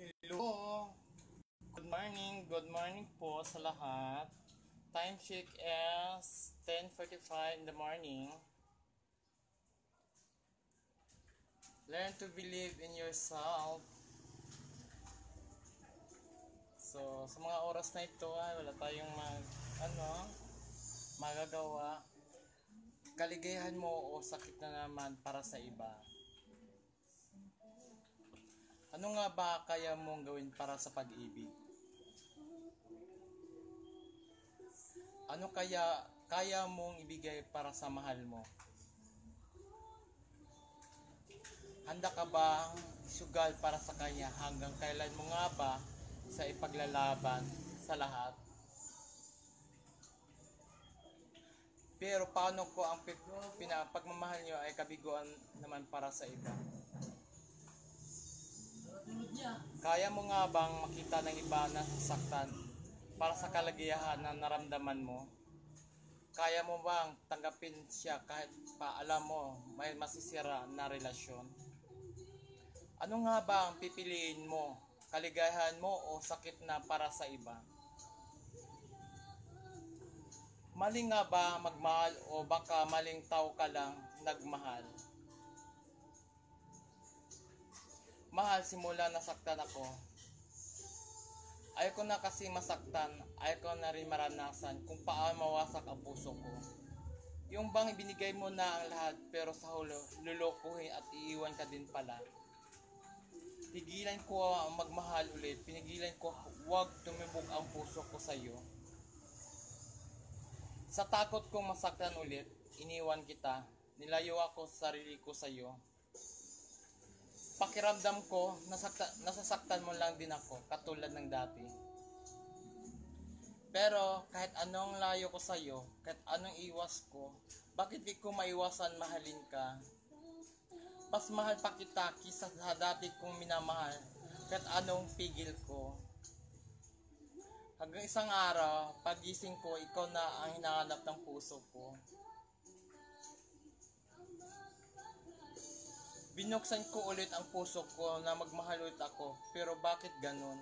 Hello! Good morning po sa lahat. Time check is 10:45 in the morning. Learn to believe in yourself. So, sa mga oras na ito ay wala tayong magagawa. Kaligayahan mo o sakit na naman para sa iba. Ano nga ba kaya mong gawin para sa pag-ibig? Ano kaya mong ibigay para sa mahal mo? Handa ka bang sugal para sa kanya hanggang kailan mo nga ba sa ipaglalaban sa lahat? Pero paano ko ang pagmamahal nyo ay kabiguan naman para sa iba? Kaya mo nga bang makita ng iba na sasaktan para sa kalagayahan na naramdaman mo? Kaya mo bang tanggapin siya kahit pa alam mo may masisira na relasyon? Ano nga ba ang pipiliin mo? Kaligayahan mo o sakit na para sa iba? Mali nga ba magmahal o baka maling tao ka lang nagmahal? Mahal, simula nasaktan ako. Ayoko na kasi masaktan, ayoko na rin maranasan kung paano mawasak ang puso ko. Yung bang ibinigay mo na ang lahat pero sa hulo, lulukuhin at iiwan ka din pala. Pigilan ko ang magmahal ulit, pinigilan ko huwag tumibok ang puso ko sa iyo. Sa takot kong masaktan ulit, iniwan kita, nilayo ako sa sarili ko sa iyo. Pakiramdam ko, nasasaktan mo lang din ako, katulad ng dati. Pero kahit anong layo ko sa iyo, kahit anong iwas ko, bakit di ko maiwasan mahalin ka? Mas mahal pa kita kisa sa dati kong minamahal, kahit anong pigil ko. Hanggang isang araw, pagising ko, ikaw na ang hinahanap ng puso ko. Binuksan ko ulit ang puso ko na magmahal ulit ako, pero bakit ganun?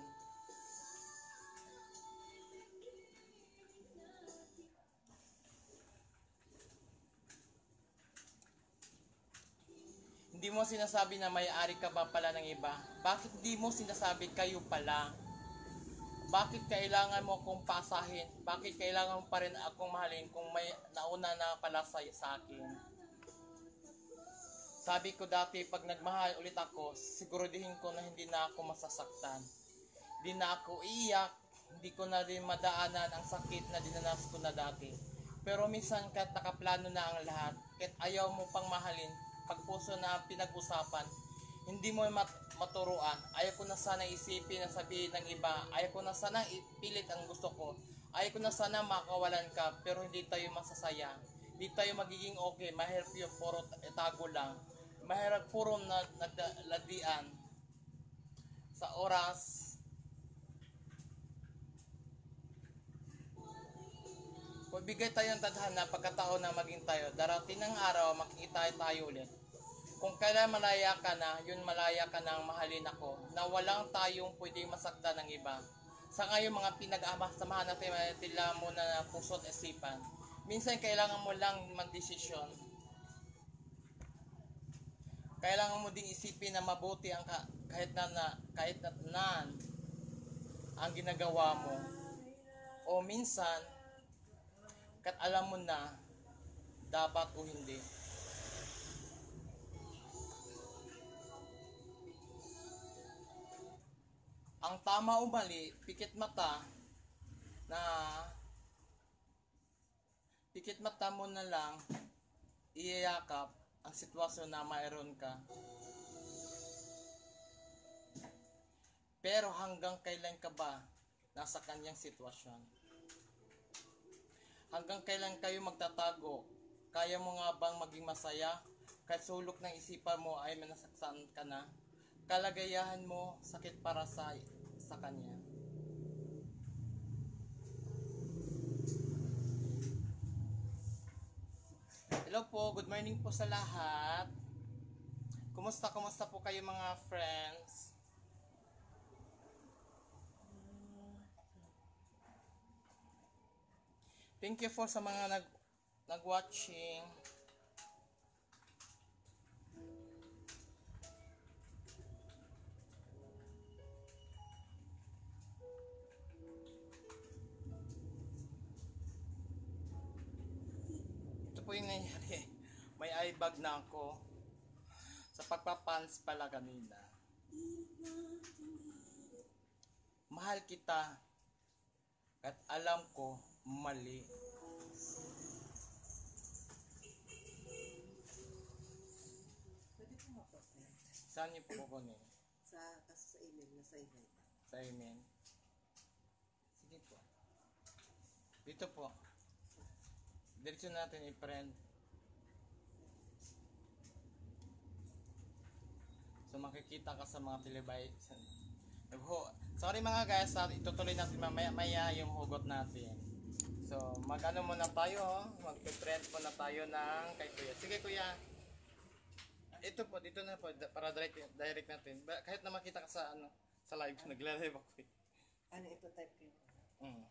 Hindi mo sinasabi na may-ari ka ba pala ng iba? Bakit di mo sinasabi kayo pala? Bakit kailangan mo akong pasahin? Bakit kailangan mo pa rin akong mahalin kung may nauna na pala sa akin? Sabi ko dati pag nagmahal ulit ako, siguraduhin ko na hindi na ako masasaktan. Hindi na ako iiyak, hindi ko na rin madaanan ang sakit na dinanas ko na dati. Pero minsan kahit nakaplano na ang lahat, kahit ayaw mo pang mahalin, pag puso na pinag-usapan, hindi mo maturuan. Ayaw ko na sana isipin na sabihin ng iba, ayaw ko na sana ipilit ang gusto ko. Ayaw ko na sana makawalan ka, pero hindi tayo masasaya. Hindi tayo magiging okay, mahirap yung puro tago lang. Mahirap puro nagladian sa oras. Kung bigay tayo ng tadhana pagkataon na maging tayo, darating ng araw makikita tayo ulit. Kung kailan malaya ka na, yun malaya ka nang mahalin ako, na walang tayong pwedeng masaktan ng iba. Sa ngayon mga pinag-amasamahan natin tila mo na puso't isipan. Minsan kailangan mo lang magdesisyon. Kailangan mo ding isipin na mabuti ang kahit na ang ginagawa mo. O minsan, kahit alam mo na dapat o hindi. Ang tama o mali, pikit mata mo na lang iyayakap ang sitwasyon na mayroon ka. Pero hanggang kailan ka ba nasa kanyang sitwasyon? Hanggang kailan kayo magtatago? Kaya mo nga bang maging masaya? Kahit sulok ng isipan mo ay manasaktan ka na? Kalagayahan mo sakit para sa kanya. Hello po, good morning po sa lahat. Kumusta po kayo mga friends? Thank you for sa mga nag-watching. Ito po yung nangyari. May eye bag na ako. Sa pagpapans pala kanina. Mahal kita. At alam ko, mali. Pwede po mag-comment. Saan niyo po kukunin? Kasi sa email, nasa email. Sa email? Sige po. Dito po. Diretso natin i-print. So makikita ka sa mga television. Sorry mga guys, itutuloy natin mamaya yung hugot natin. So mag-ano muna tayo, mag-print muna tayo ng kay Kuya. Sige Kuya. Ito po, dito na po para direct natin. Kahit na makita ka sa sa live, nagla-live ako. Ano ito type ko? Mm.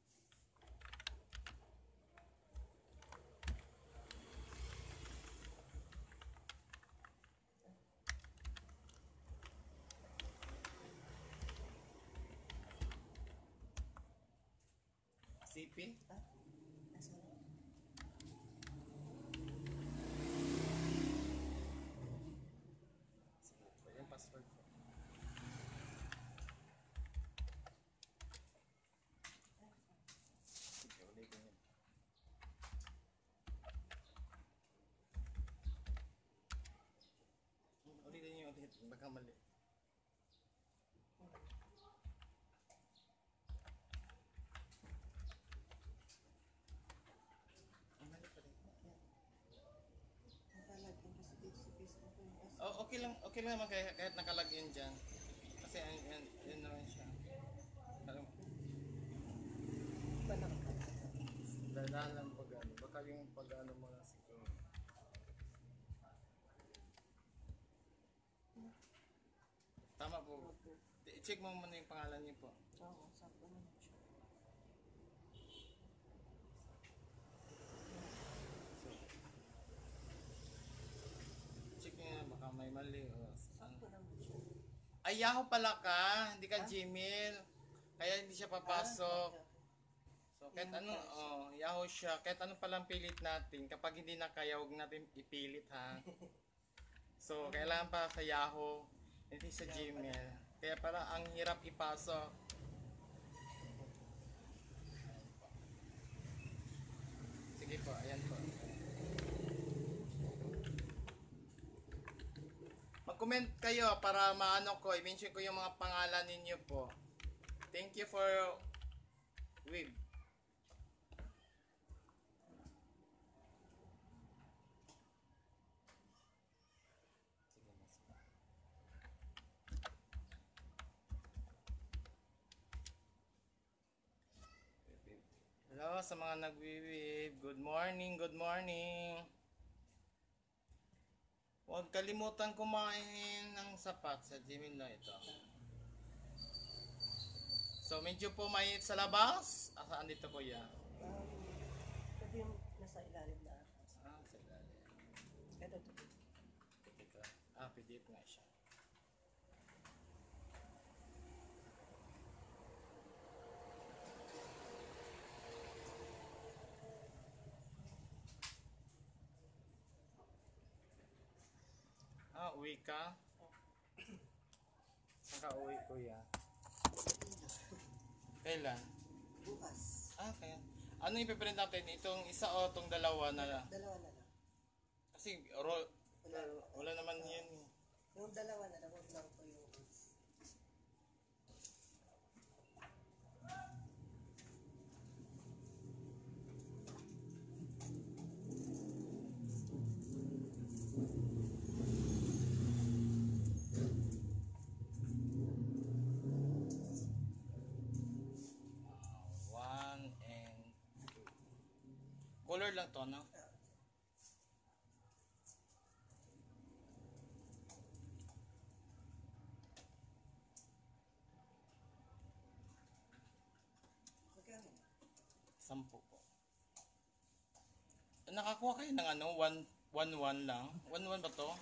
CP? Nasa Sige po, yung password ko. Sige, ulitin yun. Ulitin yun, ulitin. Baka mali. Ang mali pa rin. nakalagyan kasi dito sa Facebook ko yung Oh, okay lang naman kahit nakalagin dyan. Kasi yun naman siya. Parang ba nakakita? dadalang pag-ano. Baka yung pag-ano mo na siguro. Tama po. I-check mo muna yung pangalan niyo po. Oo, sakto naman siya. So, check niyo na baka may mali o Sakto naman siya. Ay, Yahoo pala ka, hindi ka Gmail. Kaya hindi siya papasok. So, kahit ano, Yahoo siya. Kahit ano palang pilit natin, kapag hindi na kaya, huwag natin ipilit ha. So, kailangan pa sa Yahoo, hindi sa Gmail. Kaya pala, ang hirap ipasok. Sige po, ayan po. Mag-comment kayo para maano ko, i-mention ko yung mga pangalan ninyo po. Thank you for Wib. Hello sa mga nagwi-wib. Good morning, good morning. Huwag kalimutan kumain ng sapat sa Gmail na ito. So medyo po mainit sa labas. Saan dito kuya? Pwede yung nasa ilalim na ahas. Sa ilalim. Ito. Ito. PDF nga siya. Uwi ka? Saan ka uwi kuya? Kailan? Bukas. Kaya. Ano ipiprint natin? Itong isa o itong dalawa na? Dalawa na lang. Kasi wala naman yun. Yung dalawa na lang, huwag lang ko yung... One and two. Color lang to, no? Magkano? 10 po. nakakuha kayo ng ano, 1-1 lang. 1-1 ba to?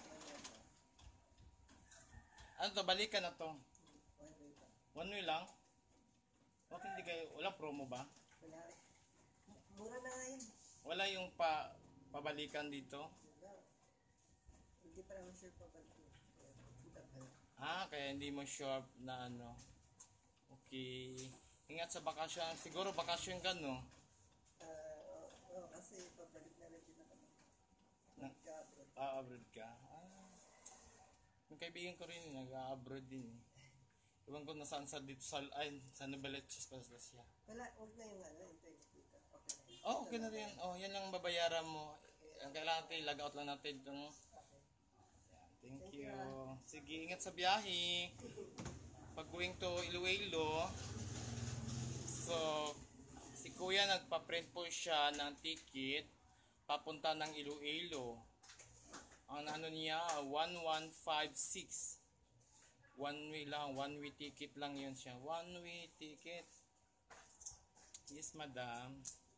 Ano to, balikan na to. One way lang? Bakit hindi kayo, walang promo ba? Wala eh. Mura na nga yun. Wala yung pabalikan dito? Wala. Hindi pa naman sure pa balik yun. Kaya hindi mo sure na ano. Okay. Ingat sa bakasyon. Siguro bakasyon ka, no? Oo, kasi pabalik na rin din ako. Nag-abroad. Abroad ka? Yung kaibigan ko rin, nag-abroad din. Iwan ko nasaan sa dito sa Novaliches pa siya. Wala, huwag na yung ano, yung 20 dito. Okay na yun. Okay na rin. Yan lang babayaran mo. Ang kailangan natin, log out lang natin itong... Thank you. Sige, ingat sa biyahe. Pag going to Iloilo, so, si Kuya nagpa-print po siya ng ticket papunta ng Iloilo. Ang ano niya, 1156. One way lang, one way ticket lang yun siya. One way ticket. Yes, madam.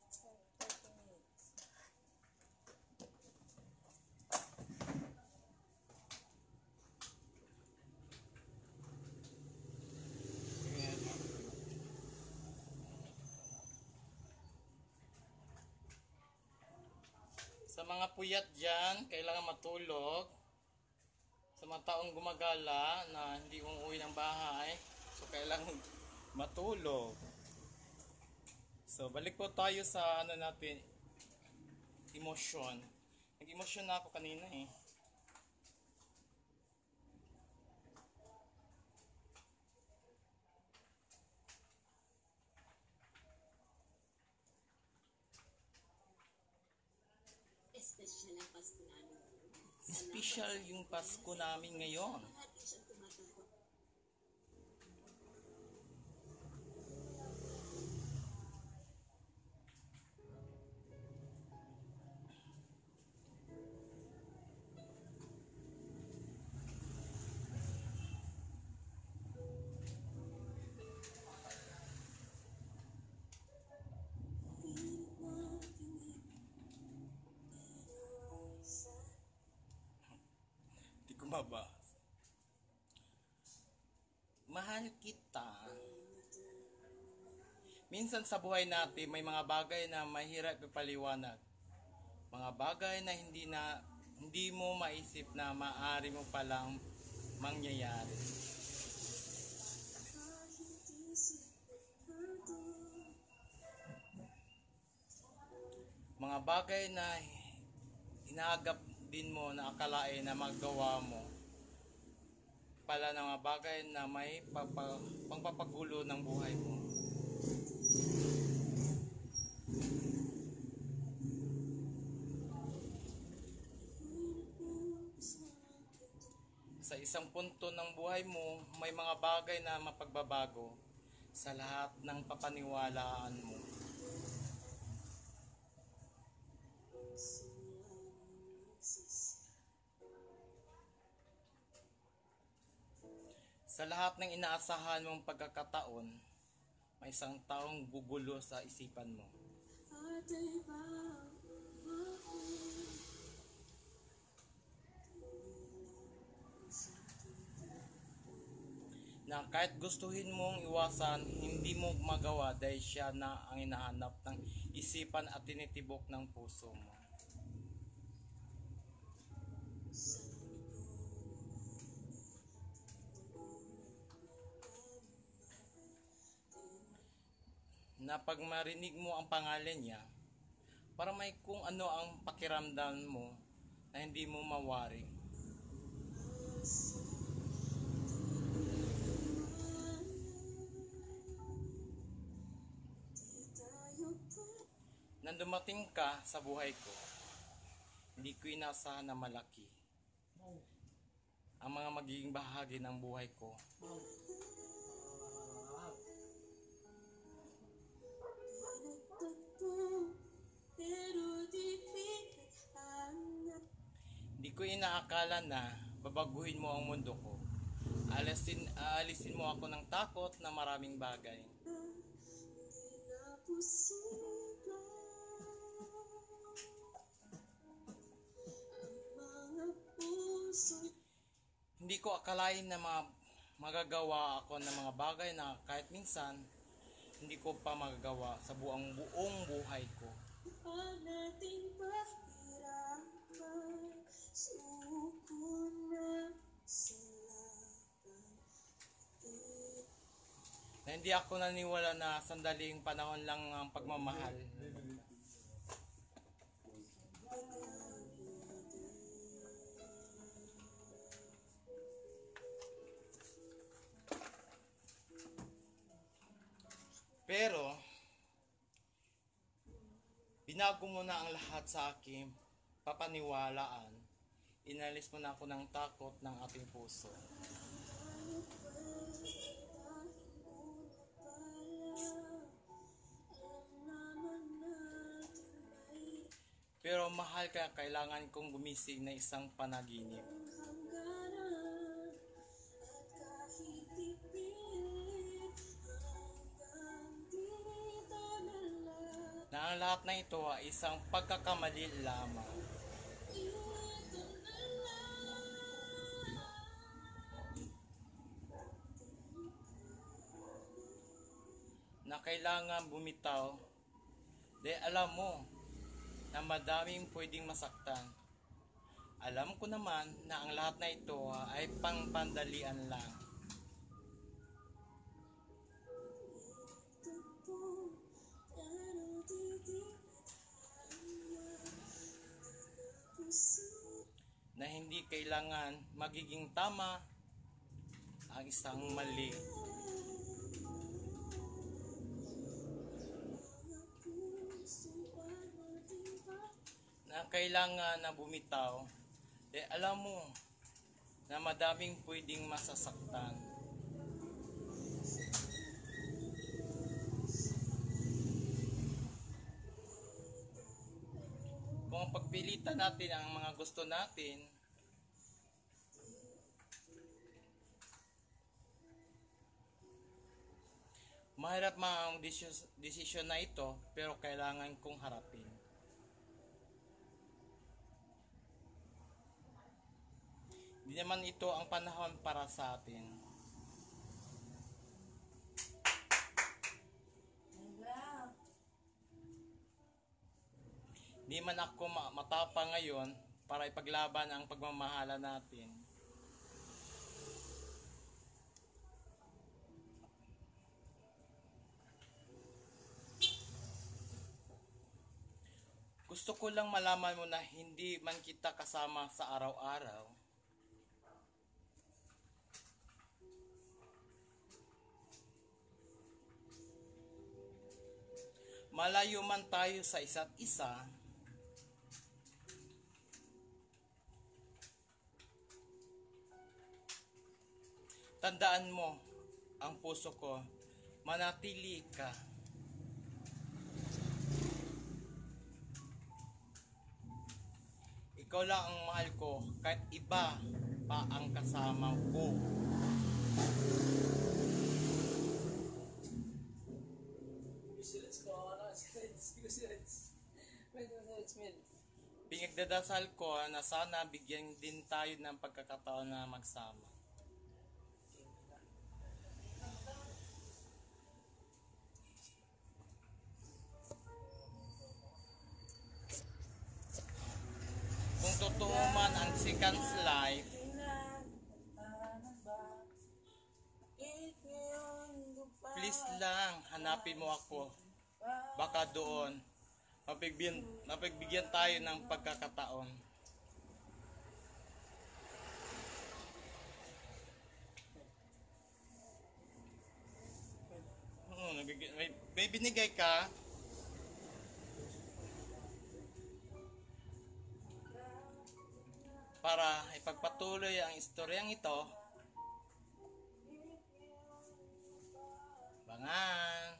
Sa mga puyat dyan, kailangan matulog. Sa mga taong gumagala na hindi umuwi ng bahay, so kailangan matulog. So balik po tayo sa ano natin, emosyon. Nag-emosyon na ako kanina eh. Espesyal ang Pasko namin. Special yung Pasko namin ngayon. Lagi siyang tumatawag. Di ko mabasa. Mahal kita. Minsan sa buhay natin may mga bagay na mahirap ipaliwanag. Mga bagay na hindi mo maisip na maaari mo palang mangyayari. Mga bagay na inaagap din mo na akalain na magawa mo pala ng mga bagay na may pangpapagulo ng buhay mo. Sa isang punto ng buhay mo, may mga bagay na mapagbabago sa lahat ng papaniwalaan mo. Sa lahat ng inaasahan mong pagkakataon, may isang taong gugulo sa isipan mo. Na kahit gustuhin mong iwasan, hindi mo magawa dahil siya na ang hinahanap ng isipan at tinitibok ng puso mo. Na pag marinig mo ang pangalan niya, para may kung ano ang pakiramdam mo na hindi mo mawari. Nang dumating ka sa buhay ko, hindi ko inasahan na malaki ang mga magiging bahagi ng buhay ko. Hindi ko inaakala na babaguhin mo ang mundo ko. Aalisin mo ako ng takot na maraming bagay. Hindi ko akalain na magagawa ako ng mga bagay na kahit minsan hindi ko pa magagawa sa buong buhay ko. Pag nating pahirapan, suko na sa laban. Na hindi ako naniwala na sandaling panahon lang ang pagmamahal. Pero, binago mo na ang lahat sa akin, papaniwalaan. Inalis mo na ako ng takot ng ating puso. Pero mahal, kaya kailangan kong gumising na isang panaginip. Na ang lahat na ito ay isang pagkakamali lamang. Na kailangan bumitaw, dahil alam mo na madaming pwedeng masaktan. Alam ko naman na ang lahat na ito ay pangpandalian lang. Na hindi kailangan magiging tama ang isang mali. Na kailangan na bumitaw, alam mo na madaming pwedeng masasaktan. Kung pagpilitan natin ang mga gusto natin, mahirap ang desisyon na ito, pero kailangan kong harapin. Hindi naman ito ang panahon para sa atin. Hindi man ako matapang ngayon para ipaglaban ang pagmamahala natin. Gusto ko lang malaman mo na hindi man kita kasama sa araw-araw, malayo man tayo sa isa't isa, tandaan mo, ang puso ko, manatili ka. Ikaw lang ang mahal ko, kahit iba pa ang kasama ko. Pinagdadasal ko na sana bigyan din tayo ng pagkakataon na magsama. Kung totoo man ang second's life, please lang hanapin mo ako. Baka doon mapagbigyan tayo ng pagkakataon. May binigay ka? Para ipagpatuloy ang istoryang ito. Bangan.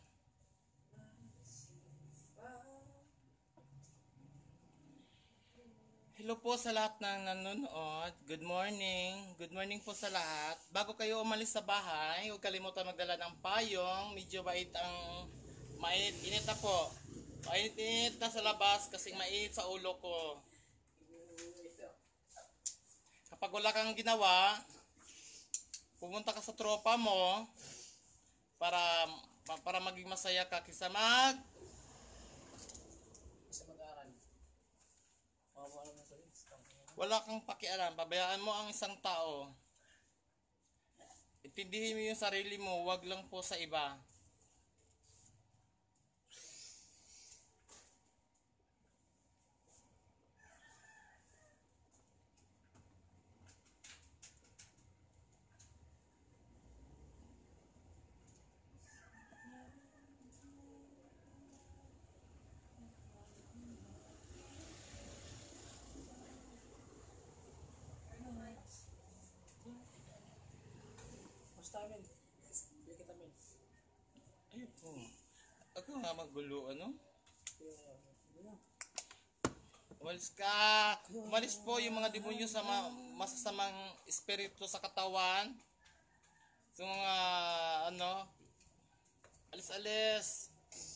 Hello po sa lahat ng nanonood. Good morning. Good morning po sa lahat. Bago kayo umalis sa bahay, huwag kalimutan magdala ng payong. Medyo mainit na po. Mainit na sa labas kasi mainit sa ulo ko. pag wala kang ginawa, pumunta ka sa tropa mo para maging masaya ka kaysa mag-aaral. Mawawala na sa list. wala kang pakialam. Pabayaan mo ang isang tao. Intindihin mo yung sarili mo, wag lang po sa iba. Basta amin. Bili kita min. Ayun po. Ako nga magulo, ano? Umalis ka! Umalis po yung mga demonyo sa masasamang espiritu sa katawan. Sa mga, ano, alis-alis.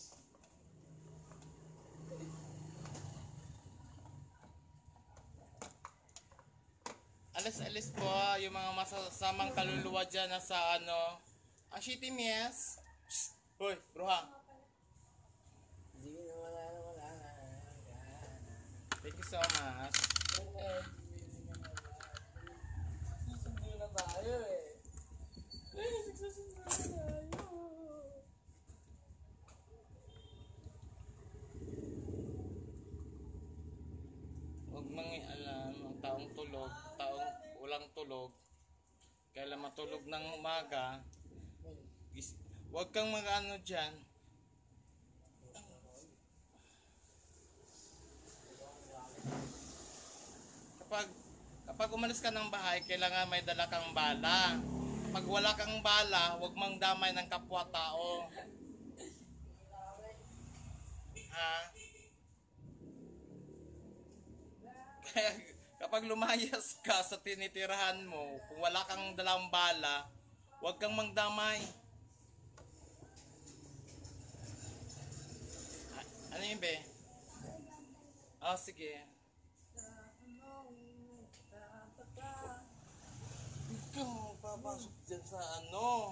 Alis-alis po yung mga masasamang kaluluwa dyan na sa ano. Ang shitty mies. Hoy, bruha. Sige na wala na. Thank you so much. Susundo na tayo eh. Susundo na tayo. Huwag mangialam ang taong tulog, taong walang tulog. Kailan matulog ng umaga, huwag kang mag-ano dyan. Kapag umalis ka ng bahay, kailangan may dala kang bala. Pag wala kang bala, huwag mang damay ng kapwa-tao. Ha? Kaya kapag lumayas ka sa tinitirahan mo, kung wala kang dalang bala, huwag kang mangdamay. Ano yun, be? Oh, sige. Ikaw, papasok dyan sa ano?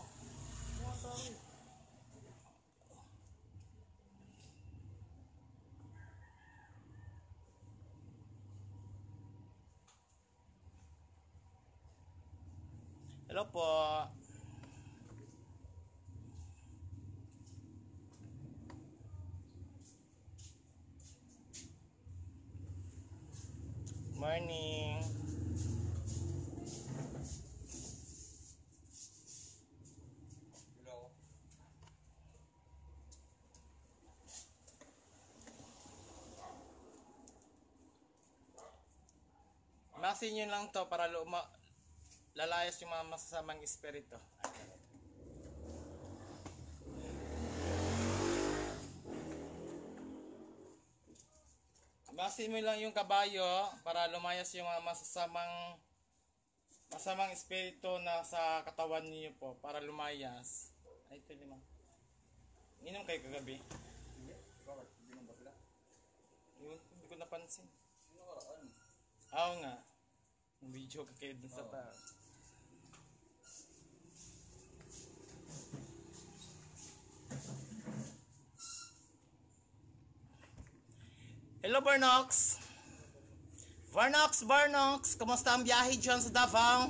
Hello po. Morning. Hello. Masin nyo lang to para lalayas yung mga masasamang espiritu. Masin mo lang yung kabayo para lumayas yung mga masamang espiritu na sa katawan niyo po para lumayas. Ay, ito lima. Inom kayo kagabi? Hindi. Bakit? Hindi mo ba sila? Yun, hindi ko napansin. Ano karaan? Oo nga. Yung video ka kayo dun sa tao. Hello, Barnox! Barnox! Kamusta ang biyahe dyan sa Davao?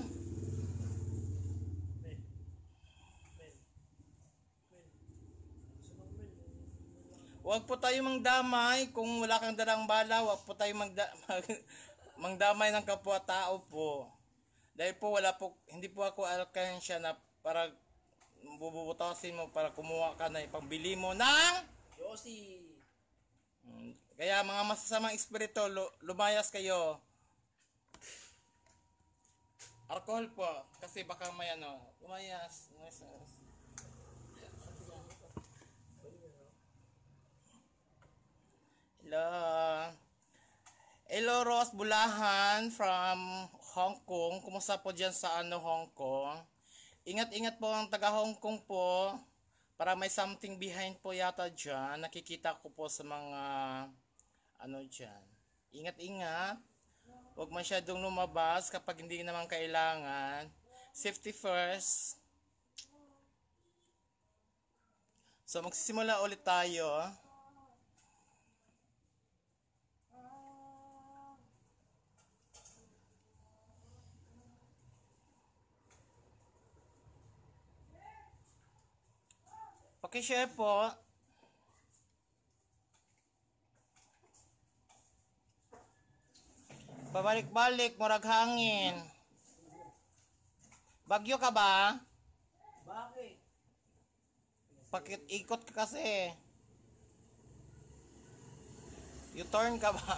Huwag po tayo mangdamay. Kung wala kang dalang bala, huwag po tayo mangdamay ng kapwa-tao po. Dahil po hindi po ako alkansya na para bubutasin mo para kumuha ka na ipambili mo ng Yossi! kaya mga masasamang espiritu, lumayas kayo. Alcohol po, kasi baka may ano, lumayas. Hello. Hello, Ross Bulahan from Hong Kong. Kumusta po dyan sa Hong Kong? Ingat-ingat po ang taga Hong Kong po. Para may something behind po yata dyan. Nakikita ko po sa mga dyan. Ingat-ingat. Huwag masyadong lumabas kapag hindi naman kailangan. Safety first. So, magsisimula ulit tayo. Paki-share po. Pabalik-balik, murag hangin. Bagyo ka ba? Bakit? Pakit-ikot ka kasi. U-turn ka ba?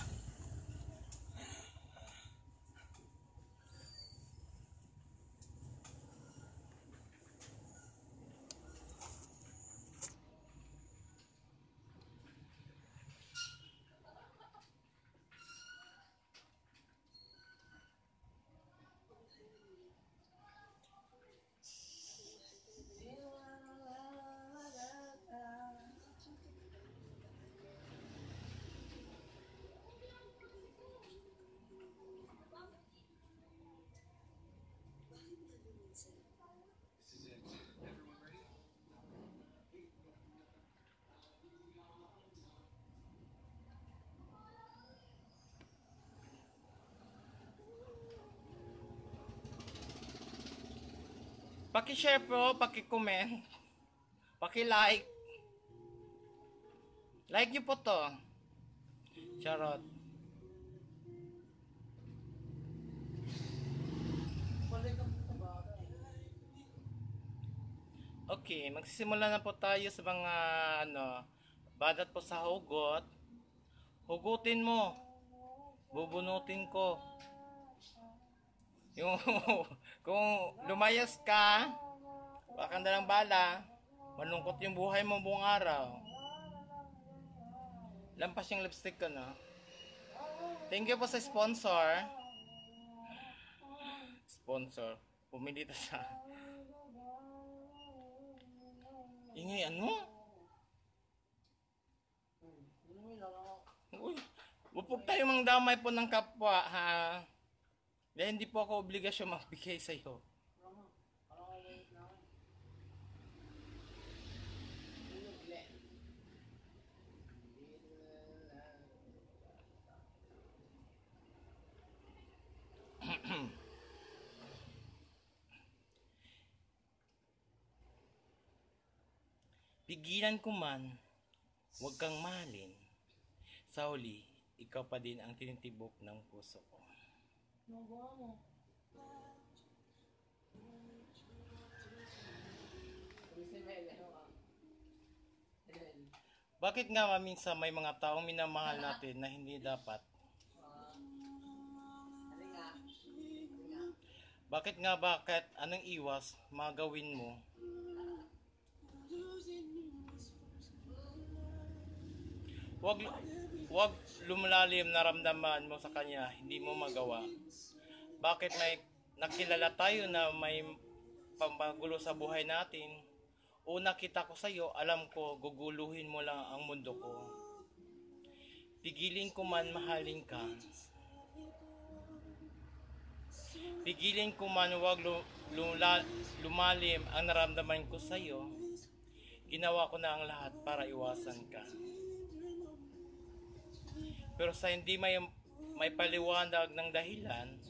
Paki-share po, paki-comment, paki-like. Like niyo po to. Charot. Balik ang puto ba? Okay, magsisimula na po tayo sa mga badat po sa hugot. Hugutin mo. Bubunutin ko. Yung kung lumayas ka, baka na lang bala, malungkot yung buhay mo buong araw. Lampas yung lipstick ko, no? Thank you po sa sponsor. Sponsor. Pumili ta sa... Ingay, ano? Uy, wapog tayo mang damay po ng kapwa, ha? Dahil hindi po ako obligasyon magbigay sa'yo. Pigilan ko man, huwag kang mahalin. Sa huli, ikaw pa din ang tinitibok ng puso ko. Nagawa mo. Bakit nga minsan may mga taong minamahal natin na hindi dapat? Bakit nga bakit anong iwas magawin mo? Wag lumalalim na ramdaman mo sa kanya, hindi mo magawa. Bakit may nakilala tayo na may pamagulo sa buhay natin? Una kita ko sa'yo, alam ko, guguluhin mo lang ang mundo ko. Pigilin ko man mahalin ka. Pigilin ko man wag lumalim ang naramdaman ko sa'yo. Ginawa ko na ang lahat para iwasan ka. Pero sa hindi may paliwanag ng dahilan,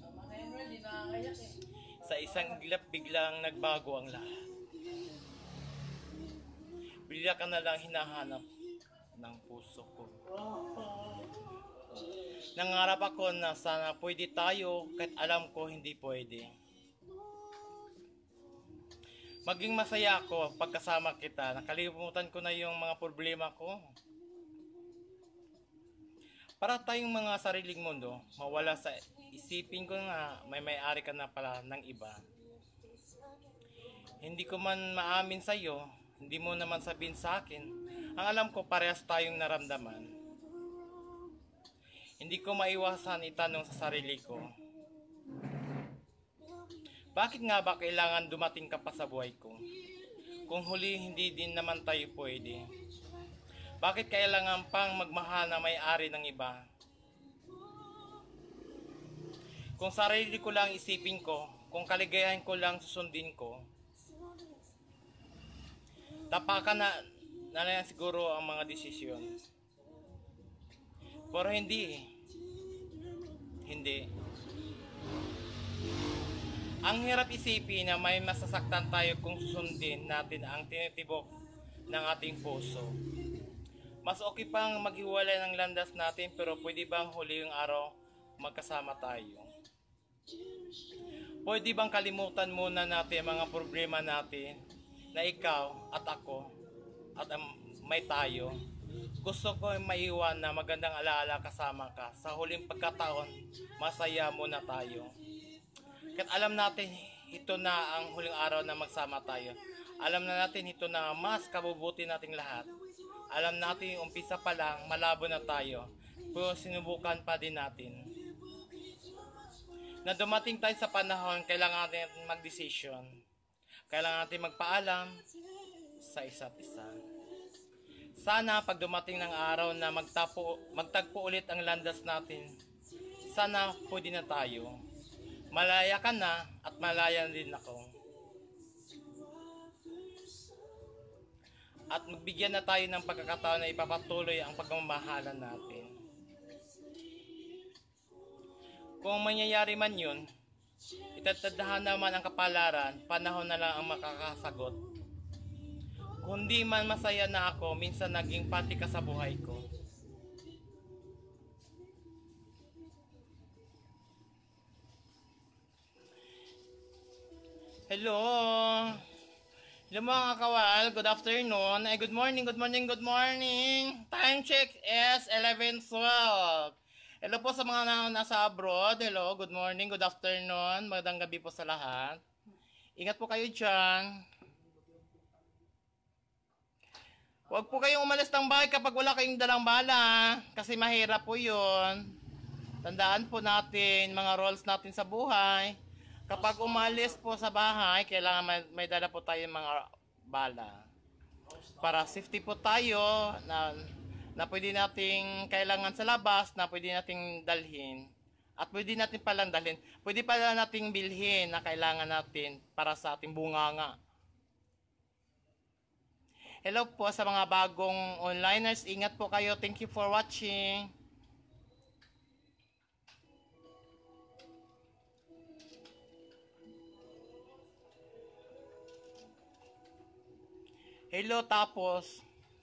sa isang iglap biglang nagbago ang lahat. Bigla ka na lang hinahanap ng puso ko. Nangarap ako na sana pwede tayo kahit alam ko hindi pwede. Maging masaya ako pagkasama kita. Nakalimutan ko na yung mga problema ko. Para tayong mga sariling mundo, mawala sa isipin ko nga may-ari ka na pala ng iba. Hindi ko man maamin sa iyo, hindi mo naman sabihin sa akin. Ang alam ko parehas tayong naramdaman. Hindi ko maiwasan itanong sa sarili ko. Bakit nga ba kailangan dumating ka pa sa buhay ko? Kung huli hindi din naman tayo pwede. Bakit kailangan pang magmahal na may-ari ng iba? Kung sarili ko lang isipin ko, kung kaligayahan ko lang susundin ko, tapakan na lang siguro ang mga desisyon. Pero hindi. Hindi. Ang hirap isipin na may masasaktan tayo kung susundin natin ang tinitibok ng ating puso. Mas okay pang maghiwalay ng landas natin, pero pwede bang huli yung araw magkasama tayo? Pwede bang kalimutan muna natin ang mga problema natin na ikaw at ako at may tayo? Gusto ko maiwan na magandang alaala kasama ka. Sa huling pagkataon, masaya muna tayo. Kahit alam natin ito na ang huling araw na magsama tayo. Alam na natin ito na mas kabubuti nating lahat. Alam natin yung umpisa pa lang, malabo na tayo. Pero sinubukan pa din natin. Na dumating tayo sa panahon, kailangan natin mag-decision. Kailangan natin magpaalam sa isa't isa. Sana pag dumating ng araw na magtagpo ulit ang landas natin, sana pwede na tayo. Malaya ka na at malaya din ako. At magbigyan na tayo ng pagkakataon na ipapatuloy ang pagmamahalan natin. Kung mangyayari man yun, itatadahan naman ang kapalaran, panahon na lang ang makakasagot. Kung di man masaya na ako, minsan naging pati ka sa buhay ko. Hello! Hello mga kawal, good afternoon. Ay, good morning, good morning, good morning. Time check is 11:12. Hello po sa mga nasa abroad. Hello, good morning, good afternoon. Magandang gabi po sa lahat. Ingat po kayo dyan. Huwag po kayong umalis ng bahay kapag wala kayong dalang bala. Kasi mahirap po yun. Tandaan po natin mga roles natin sa buhay. Kapag umalis po sa bahay, kailangan may dala po tayong mga bala. Para safety po tayo na pwede nating kailangan sa labas, na pwede nating dalhin. At pwede natin palang dalhin. Pwede pala nating bilhin na kailangan natin para sa ating bunganga. Hello po sa mga bagong onliners. Ingat po kayo. Thank you for watching. Hello tapos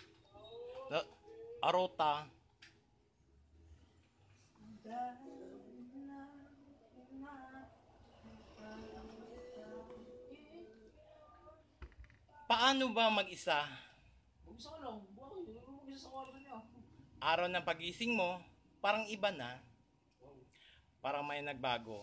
Arota. Paano ba mag-isa? Mag-isa ka lang. Bakit? Mag-isa sa kwarto niya. Araw ng pagising mo, parang iba na. Parang may nagbago.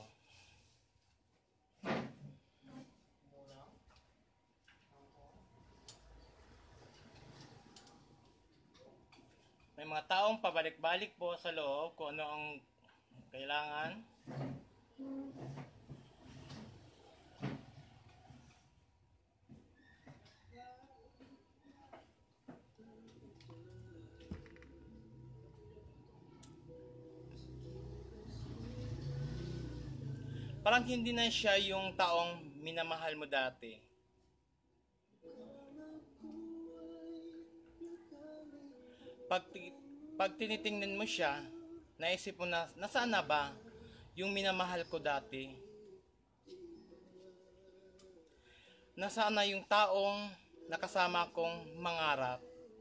May mga taong pabalik-balik po sa loob kung ano ang kailangan. Parang hindi na siya yung taong minamahal mo dati. Pag tinitingnan mo siya, naisip mo na, nasaan na ba yung minamahal ko dati? Nasaan na yung taong nakasama kong mangarap?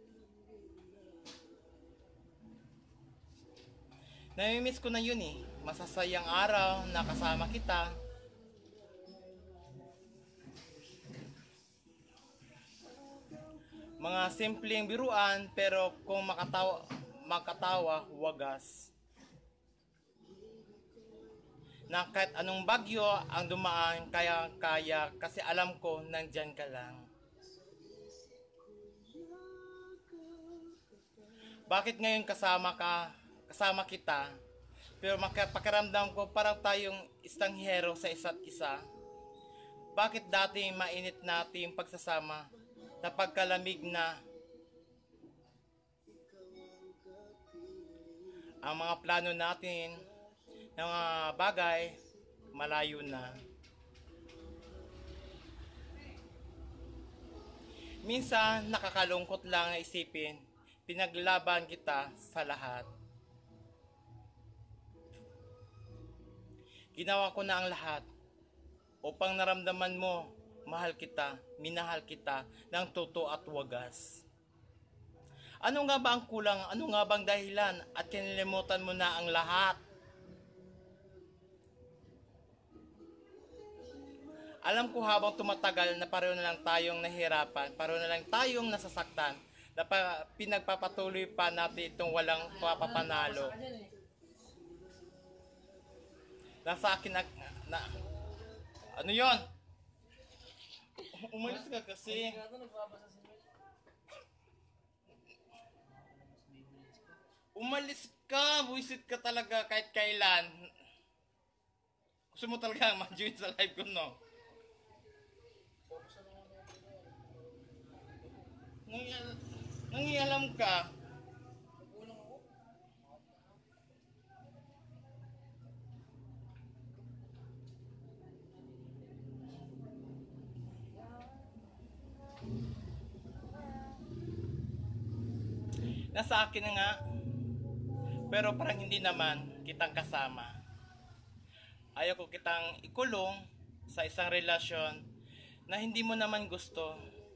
Namimiss ko na yun eh. Masasayang araw na kasama kita. Mga simpleng biruan pero kung makatawa, wagas. Na kahit anong bagyo ang dumaan, kaya kasi alam ko nandyan ka lang. Bakit ngayon kasama kita, pero pakiramdam ko parang tayong istanghero sa isa't isa? Bakit dati mainit natin yung pagsasama na pagkalamig na ang mga plano natin ng mga bagay malayo na. Minsan, nakakalungkot lang na isipin, pinaglaban kita sa lahat. Ginawa ko na ang lahat upang naramdaman mo, mahal kita, minahal kita ng totoo at wagas. Ano nga ba ang kulang? Ano nga bang dahilan? At kinilimutan mo na ang lahat. Alam ko habang tumatagal na pareho na lang tayong nahihirapan, pareho na lang tayong nasasaktan, na pinagpapatuloy pa natin itong walang papapanalo. Nasa akin na ano yon? Umalis ka kasi. Umalis ka, buisit ka talaga kahit kailan. Gusto mo talaga ma-join sa live ko, no? Nangialam ka. Nasa akin na nga. Pero parang hindi naman kitang kasama. Ayaw ko kitang ikulong sa isang relasyon na hindi mo naman gusto.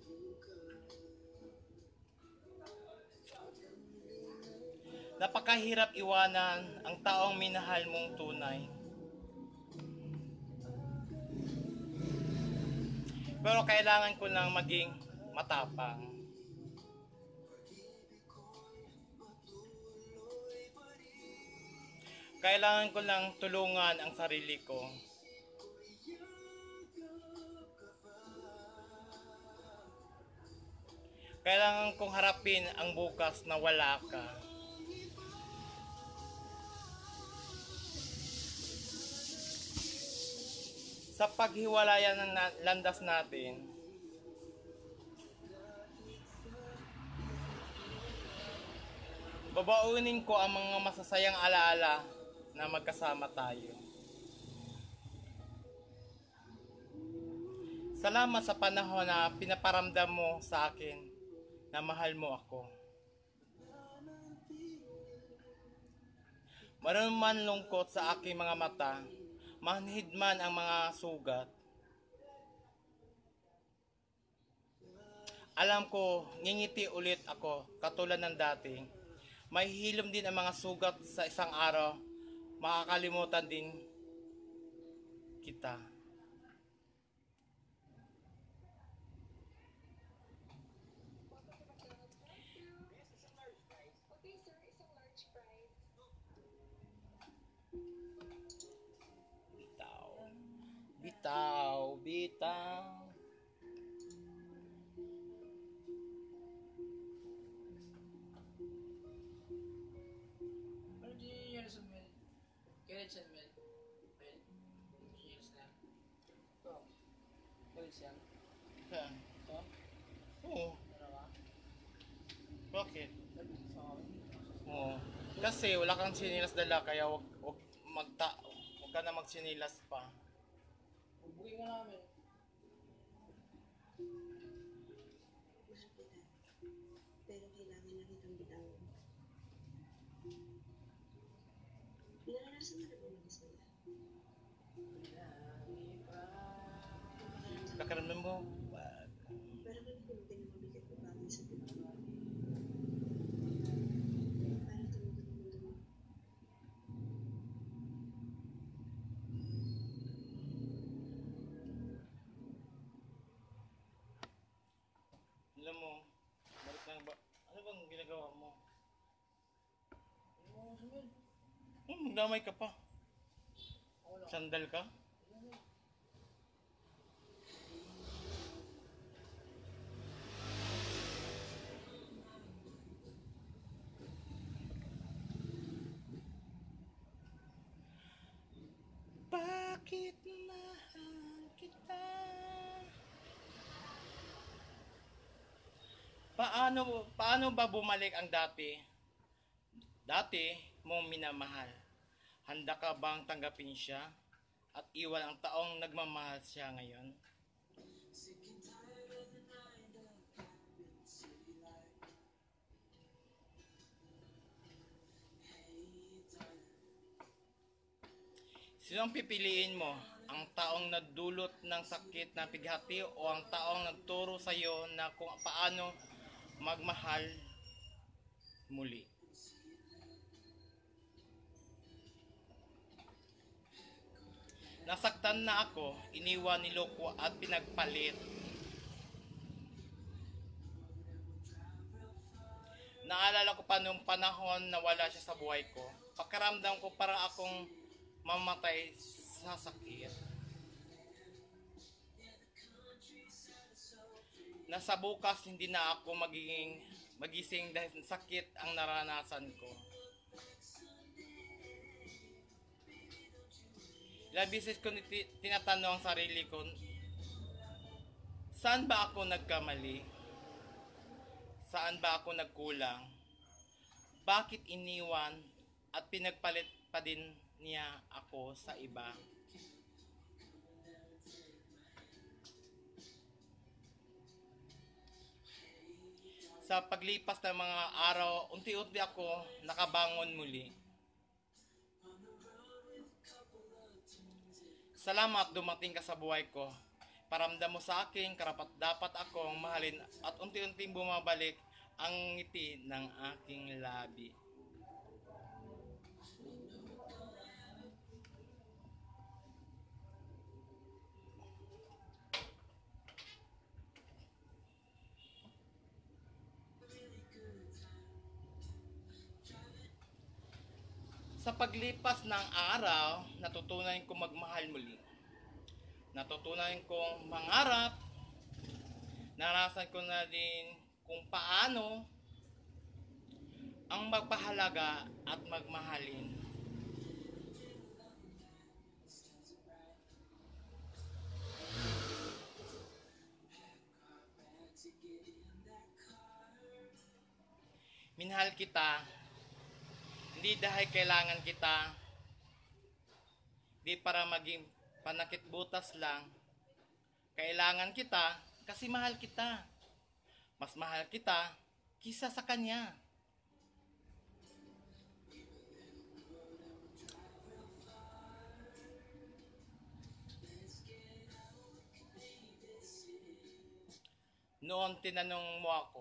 Napakahirap iwanan ang taong minahal mong tunay. Pero kailangan ko lang maging matapang. Kailangan ko lang tulungan ang sarili ko. Kailangan kong harapin ang bukas na wala ka. Sa paghiwalayan ng landas natin, babaunin ko ang mga masasayang alaala na magkasama tayo. Salamat sa panahon na pinaparamdam mo sa akin na mahal mo ako. Maroon man lungkot sa aking mga mata, manhid man ang mga sugat. Alam ko, ngingiti ulit ako katulad ng dati. May hilom din ang mga sugat sa isang araw. Makakalimutan din kita. Bitaw, bitaw. Ano din yun sa Mel? Kailan siya Mel? Mel? Years na. Ito. Kailan siya? Saan? Ito? Oo. Dalawa? Bakit? Sa akin. Oo. Kasi wala kang sinilas dala kaya wag ka na magsinilas pa. Bubugin ka namin. Mahal kita. Pero kailangan na kitang bitawan. Naranasan na ba mag-isa na? Kakaramdam mo, Para kang pulutin na mabigat na bagay sa buhay. Para tumutulong mo. alam mo, balik na ba? Ano bang ginagawa mo? Ano mo sa Mel? Damay ka pa. Wala. Sandal ka? Bakit mahal kita? Paano ba bumalik ang dati? Dati mong minamahal. Handa ka bang tanggapin siya? at iwan ang taong nagmamahal siya ngayon. Sino ang pipiliin mo? Ang taong nagdulot ng sakit na pighati o ang taong nagturo sa iyo na kung paano magmahal muli? Nasaktan na ako, iniwan, niloko at pinagpalit. Naalala ko pa nung panahon na wala siya sa buhay ko. Pakiramdam ko para akong mamatay sa sakit. Nasa bukas hindi na ako magising dahil sakit ang naranasan ko. Ilang beses ko tinatanong ang sarili ko, saan ba ako nagkamali? Saan ba ako nagkulang? Bakit iniwan at pinagpalit pa din niya ako sa iba? Sa paglipas ng mga araw, unti-unti ako nakabangon muli. Salamat dumating ka sa buhay ko. Paramdam mo sa akin, karapat dapat akong mahalin at unti-unting bumabalik ang ngiti ng aking labi. Sa paglipas ng araw, natutunan kong magmahal muli. Natutunan kong mangarap. Narasan ko na din kung paano ang magpahalaga at magmahalin. Minahal kita, hindi dahil kailangan kita, hindi para maging panakit butas lang. Kailangan kita kasi mahal kita. Mas mahal kita kisa sa kanya. Noon tinanong mo ako,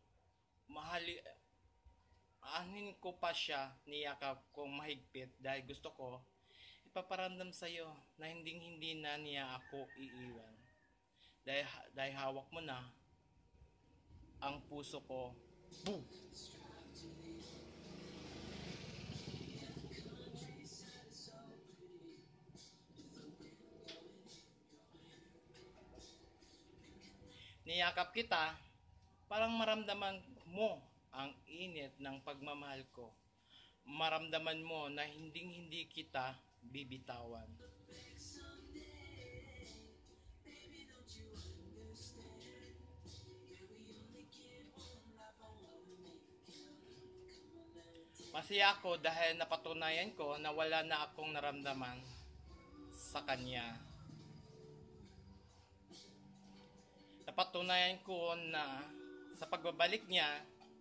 anin ko pa siya niyakap kong mahigpit dahil gusto ko ipaparamdam sa iyo na hindi na niya ako iiwan. Dahil hawak mo na ang puso ko. Boom! Niyakap kita, parang maramdaman mo ang init ng pagmamahal ko. Maramdaman mo na hindi kita bibitawan. Masaya ako dahil napatunayan ko na wala na akong naramdaman sa kanya. Napatunayan ko na sa pagbabalik niya,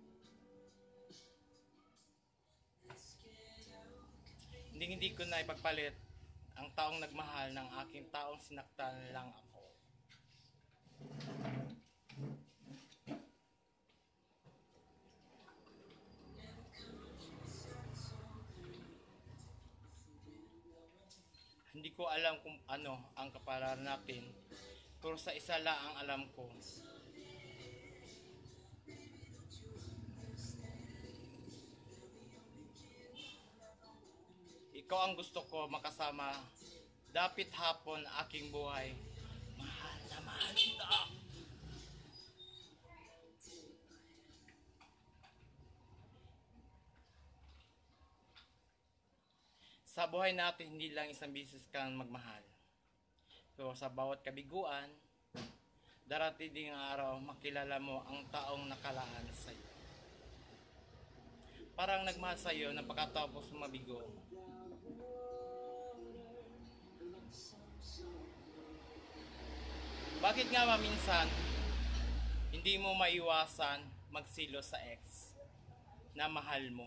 hindi ko na ipagpalit ang taong nagmahal ng aking taong sinaktan lang ako. Hindi ko alam kung ano ang kapalaran natin, pero sa isa lang ang alam ko. Ikaw ang gusto ko makasama. Dapit hapon aking buhay. Mahal na mahal kita. Sa buhay natin, hindi lang isang beses kang magmahal. Pero sa bawat kabiguan, darating ding araw makilala mo ang taong nakalaan sa iyo. Parang nagmahal sa iyo na pagkatapos mabigo. Bakit nga ba minsan hindi mo maiwasan magsilo sa ex na mahal mo?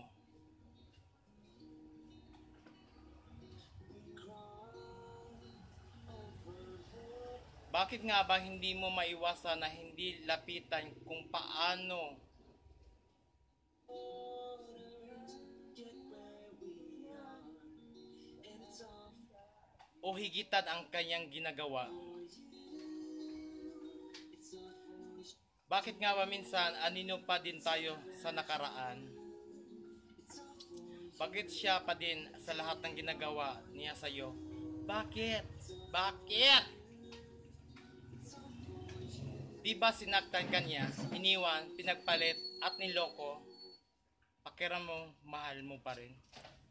Bakit nga ba hindi mo maiwasan na hindi lapitan kung paano o higitan ang kanyang ginagawa? Bakit nga ba minsan anino pa din tayo sa nakaraan? Bakit siya pa din sa lahat ng ginagawa niya sa'yo? Bakit? Bakit? Diba sinaktan ka niya, iniwan, pinagpalit at niloko? Pakiram mo, mahal mo pa rin.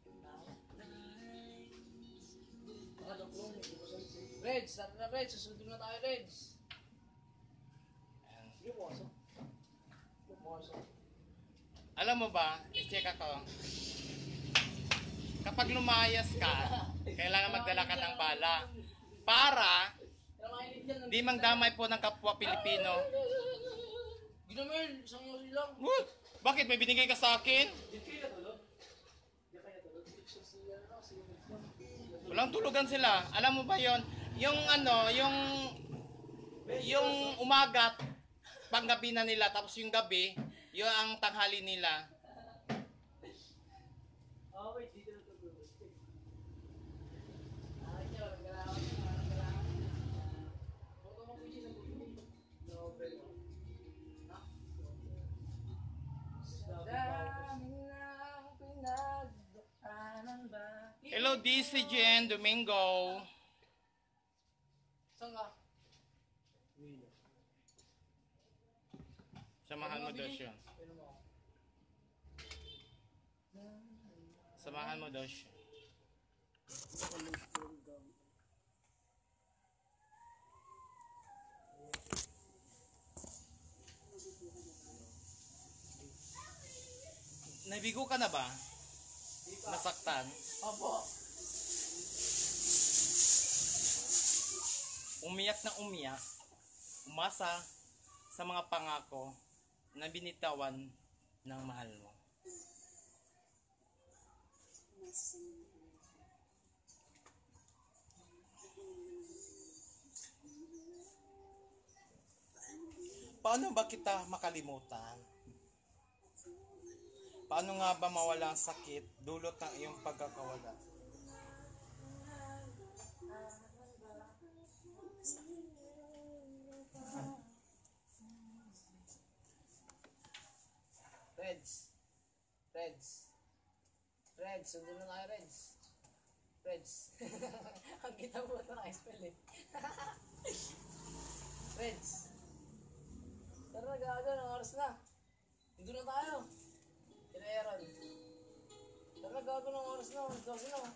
Reds, tara na Reds, susundin na tayo Reds. Sige po, Alam mo ba, i-check ako. Kapag lumayas ka, kailangan magdala ka ng bala para di mangdamay po ng kapwa Pilipino. Ginamil, isang yun lang. Bakit? May binigay ka sa akin? Walang tulugan sila. Alam mo ba yon? Yung ano, yung umaga, panggabi na nila, tapos yung gabi, yung ang tanghali nila. Oh, wait, dito na tulog. Hello, DC Jen Domingo. Saan ka? Samahan mo daw siya. Samahan mo daw siya. Nabigo ka na ba? Nasaktan? Opo. Umiyak na umiyak, umasa sa mga pangako na binitawan ng mahal mo. Paano ba kita makalimutan? Paano nga ba mawala ang sakit dulot ng iyong pagkakawala? Reds. Reds, sundin na tayo Reds. Reds. Ang kita mo ito naka-spell eh. Reds. Tara na gaga, ng oras na. Hindi na tayo. Kina Aaron. Tara na gaga, ng oras na. 12 na.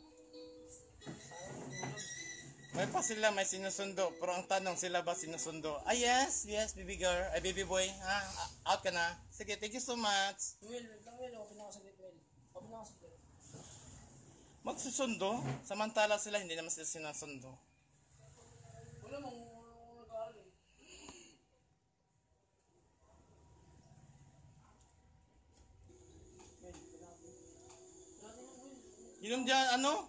May pa sila, may sinusundo. Pero ang tanong, sila ba sinusundo? Ah, yes, baby girl. Ay, baby boy. Ha? Out ka na. Sige, thank you so much. Will, open ako sa gate, Will. Open ako sa gate. Magsusundo? Samantala sila, hindi naman sila sinusundo. Wala mong nag-aaral eh. Inom dyan, ano?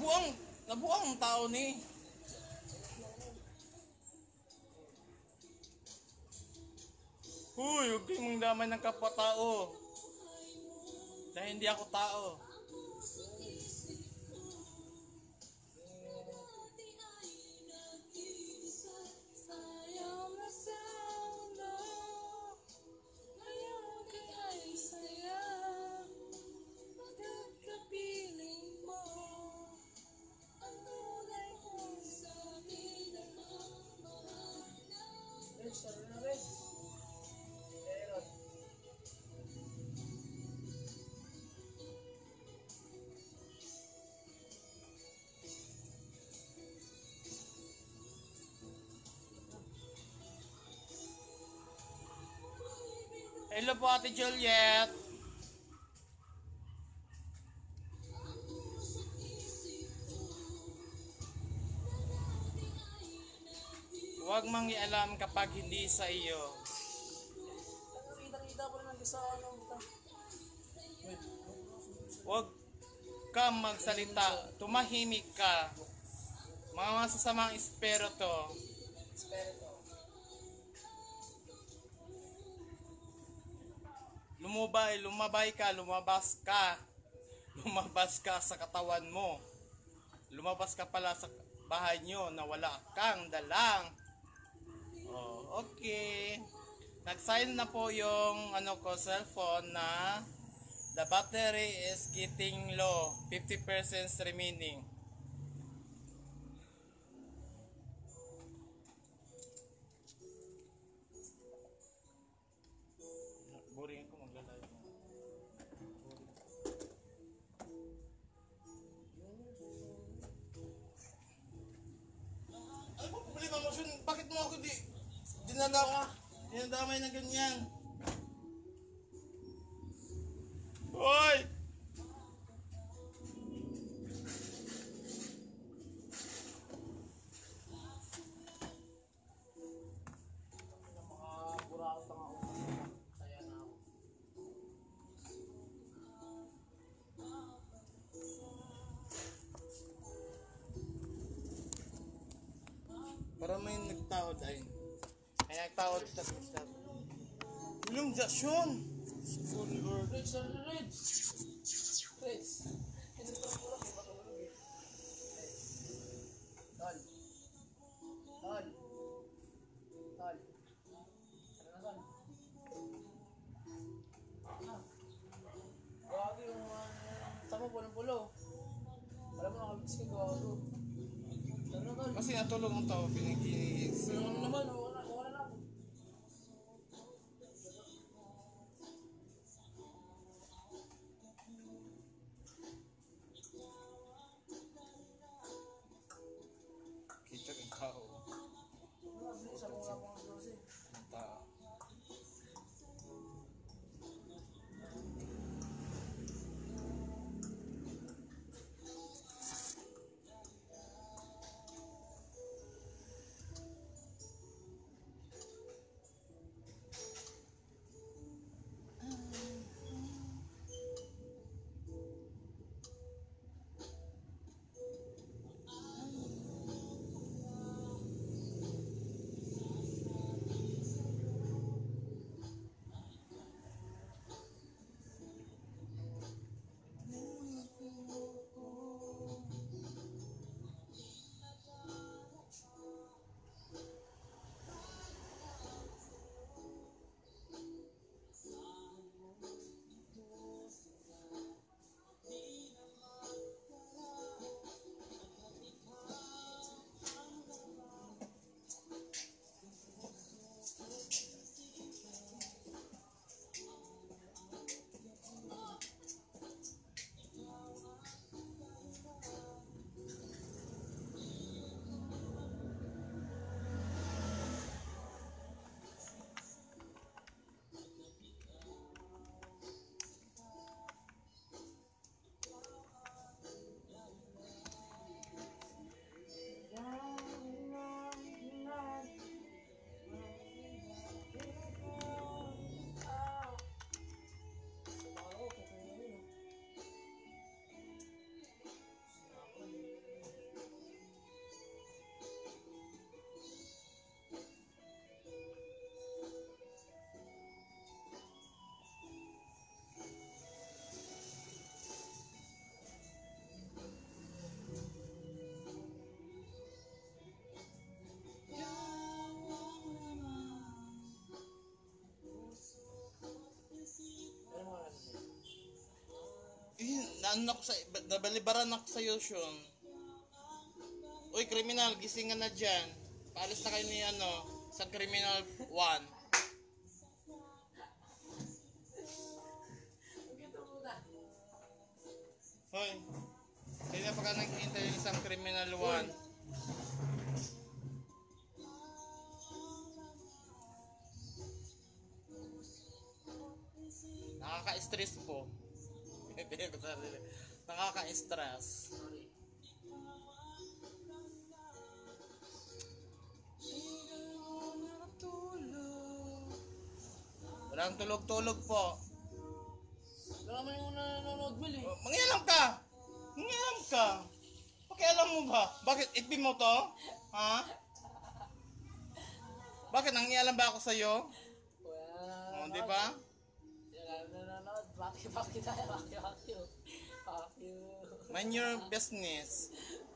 nabuang tao ni. Huy, huwag kayong mong damay ng kapwa-tao. Dahil hindi ako tao. Reds, tara na Reds. Aaron. Hello po, Ate Juliet. Huwag mangialam kapag hindi sa iyo. Kita-kita pa rin ang isa ano. Huwag kang magsalita. Tumahimik ka. Mga masasamang espiritu. Espiritu. Lumabas ka. Lumabas ka sa katawan mo. Lumabas ka pala sa bahay nyo na wala kang dalang. Oh, okay. Nag-sign na po yung cellphone na the battery is getting low. 50% remaining. Boring ako magla-live. Ano ba problema mo, Shun? Bakit mo ako dinadamay na ganyan? Hoy! Mga buraot lang ako. Kaya na ako. Para may nagtawad ay. Kaya nagtawad sa sister. Ilong Jason! Good Lord. Reds, tara na Reds. Reds. Ito pa ang bulak, iba ka bulak eh. Tol. Tol. Tol. Tara na Tol. Gagi yung tama po ng pulo. Wala mo nakabits ka gago. Tara na Tol. Kasi natulog ang tao, pinaginis. Ano naman, wala na. Kita ang tao. Sa mga mga dosi. Ang tao. Naano ako sa nabalibaran ako sa Yoshon. Uy, kriminal, gisingan na diyan. Paalis na kayo ni sa Criminal 1. Hoy. Kaya pa ka nag-hintay yung isang Criminal 1. Nakaka-stress po. Nakaka-stress. Sorry. Walang tulog-tulog po. Wala naman yung nanonood, Will eh. Mangialam ka! Mangialam ka! Pakialam mo ba? Bakit? FB mo to? Ha? Bakit? Nangialam ba ako sa'yo? Wala. O, di ba? Wala nanonood. Baki tayo. Baki. Mind your business.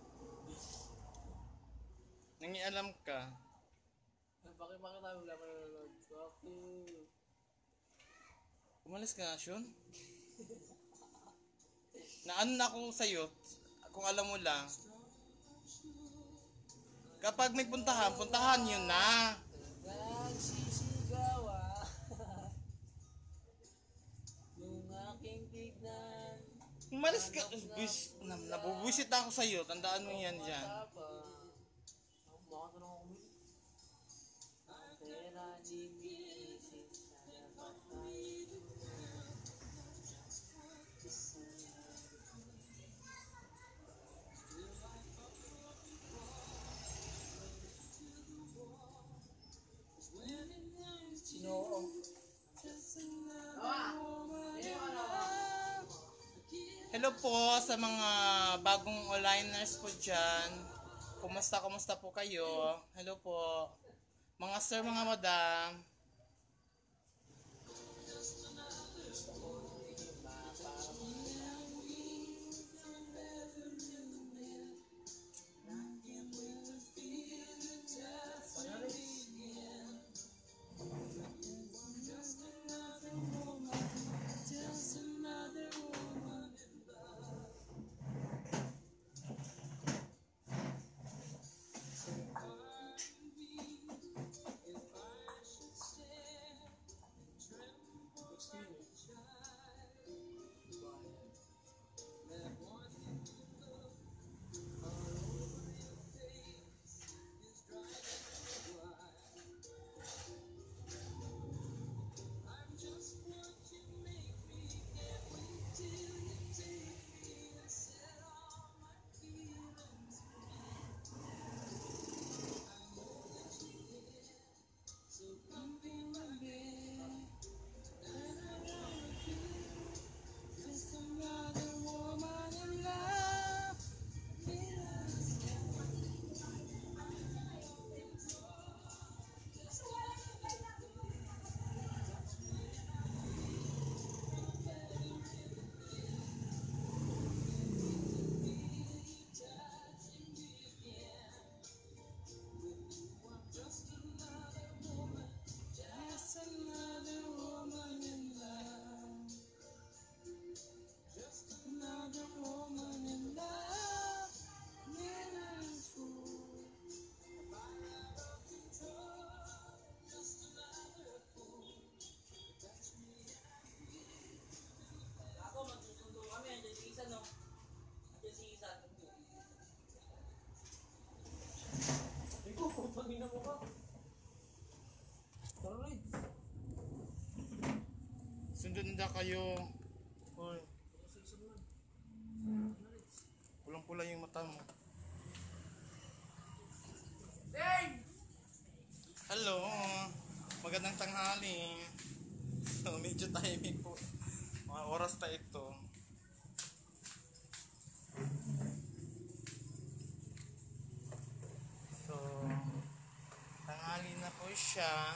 Nangialam ka. Baki tayo. Wala nanonood. Baki. Umalis ka na, Shun? Naano na ako sa'yo, kung alam mo lang. Kapag may puntahan yun na. Nagsisigaw yung aking tignan. Umalis ka. Nabubuisit na ako sa'yo. Tandaan mo yan dyan. Makanta na ako ulit. Pera diniisip na dapat tayo. Sino? Hello po sa mga bagong onliners po dyan. Kumusta po kayo? Hello po. Mga sir, mga madam. Sundin na kayo. Hoy. Pulang-pula yung mata mo. Hello. Magandang tanghali. Medyo timing po. Mga oras na ito. So, tanghali na po siya.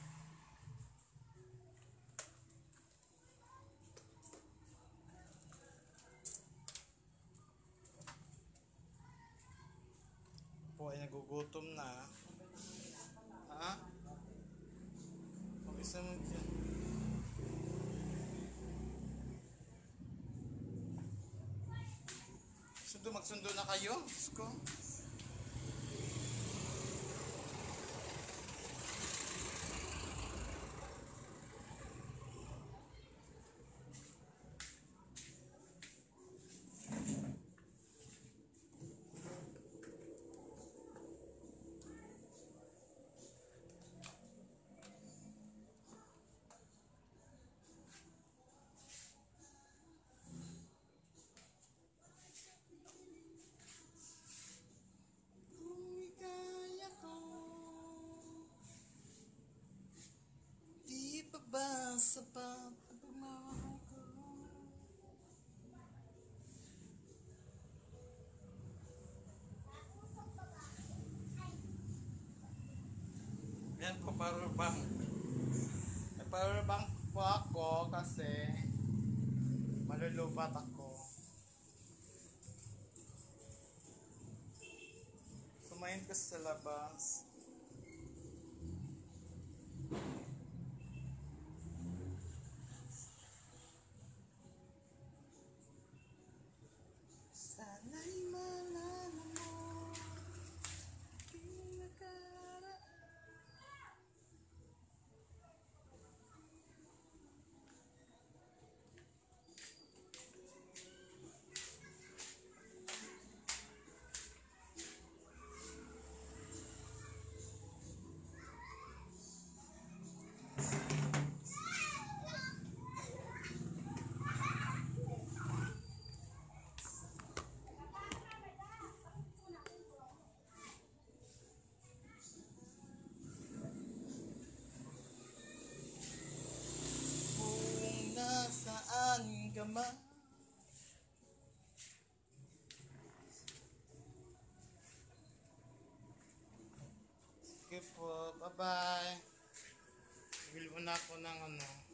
Po ay nagugutom na. Ha? Mag-isa mo dyan. magsundo na kayo. Diyos ko. Kung kaya ko, di pa ba sapat ang pagmamahal ko? Yan po, power bank. May power bank po ako kasi malulubat ako. Sumayin kasi sa labas. Sana'y malaman mo pinagara. Kung nasaan ka man, sige po, bye-bye. Bili mo na ako ng ano.